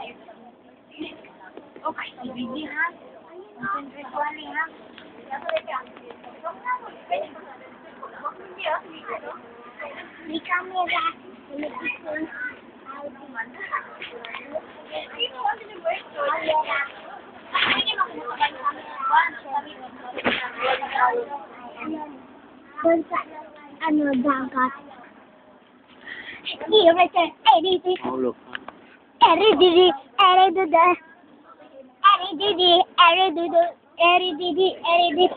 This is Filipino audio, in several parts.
Okay, ibigay ha. Concentrate ko ha. May camera. May phone. Ano, dagat. Hindi, right there. Editing. Mahulog. Erididi, eriduda. Erididi, eridudu. Erididi, erididi.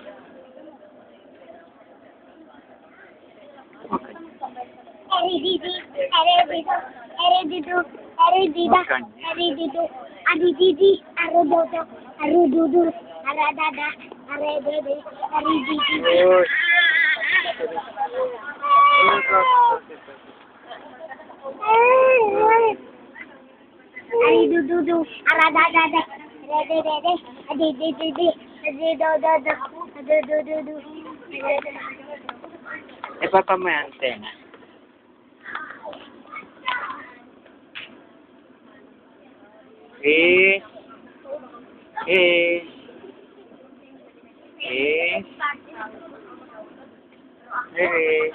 Okay. Erididi, eridudu. Eridudu, eridida. Eridudu. Adididi, arudodo. Arududu. Aradada. Aredede. Erididi. Uy. Aridududu, aradadada, rededede, adidididi, adidododo, adudududu. Ipapa mo yung antena. Eh. Eh. Eh. Eh.